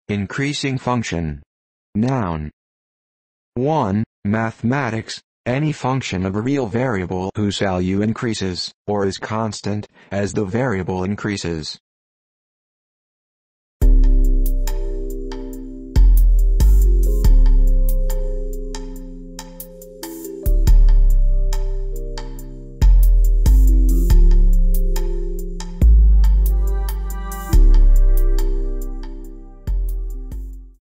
Increasing function. Noun. 1. Mathematics. Any function of a real variable whose value increases, or is constant, as the variable increases.